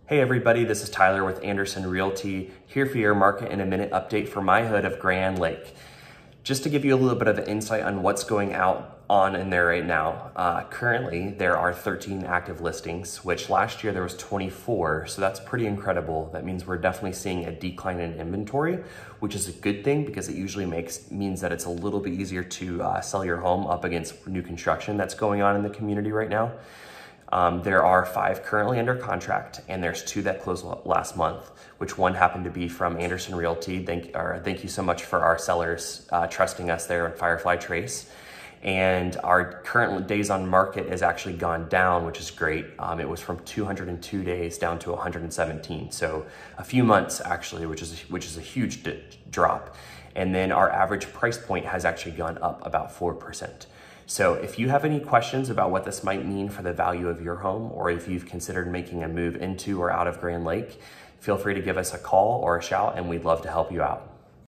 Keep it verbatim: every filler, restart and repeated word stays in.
Hey everybody, this is Tyler with Anderson Realty, here for your market in a minute update for my hood of Gran Lake. Just to give you a little bit of an insight on what's going out on in there right now. Uh, currently, there are thirteen active listings, which last year there was twenty-four, so that's pretty incredible. That means we're definitely seeing a decline in inventory, which is a good thing because it usually makes means that it's a little bit easier to uh, sell your home up against new construction that's going on in the community right now. Um, there are five currently under contract, and there's two that closed last month, which one happened to be from Anderson Realty. Thank, or thank you so much for our sellers uh, trusting us there in Firefly Trace. And our current days on market has actually gone down, which is great. Um, it was from two hundred two days down to one hundred seventeen. So a few months actually, which is, which is a huge drop. And then our average price point has actually gone up about four percent. So if you have any questions about what this might mean for the value of your home, or if you've considered making a move into or out of Gran Lake, feel free to give us a call or a shout, and we'd love to help you out.